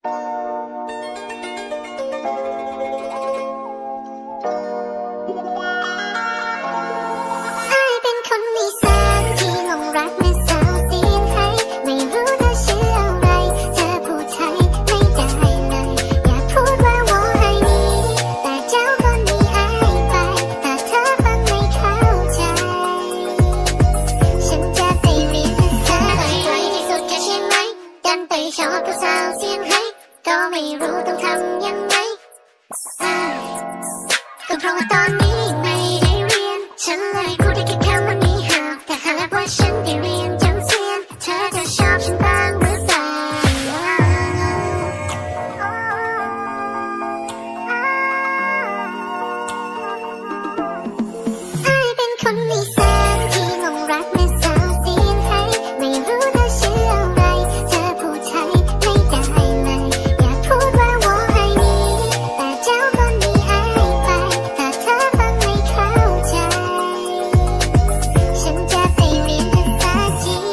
เป็นคนมีแสนที่หลงรักในสาวเสียงไทยไม่รู้เธอชื่ออะไรเธอพูดไทยไม่ได้เลยอยากพูดว่าโว้ให้นี้แต่เจ้าคนนี้หายไปแต่เธอฟังไม่เข้าใจฉันจะไปเรียนภาษาไทยที่สุดจะใช่ไหมดันไปชอบผู้สาวเสียงไทยก็ไม่รู้ต้องทำยังไงก็เพราะว่าตอนนี้ไม่ได้เรียนฉันเลยพูดได้แค่คำว่านี้หากแต่หากว่าฉันได้เรียนจนเสียนเธอจะชอบฉันบ้างหรือเปล่าเป็นคนมีแสนที่หลงรักในสาวเสียงไทยไม่รู้เธอชื่ออะไรเธอพูดไทยไม่ได้เลยอยากพูดว่าโว้ให้นี้แต่เจ้าคนนี้หายไปแต่เธอฟังไม่เข้าใจฉันจะไปเรียนภาษาจีน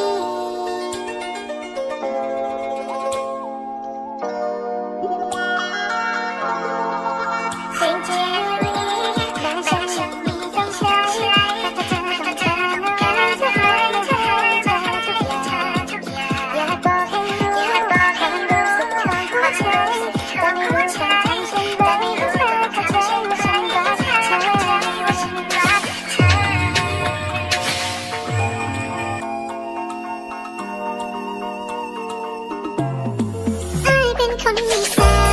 สิ่งที่บางฉันมีต้องใช้แต่เธอต้องทำการเธอให้เธอทุกอย่างอยากบอกให้รู้ความรู้สึกของหัวใจแต่ไม่รู้ฉันทำฉันแต่ไม่รู้เธอเข้าใจว่าฉันรักเธอว่าฉันรักเธอเป็นคนมีแส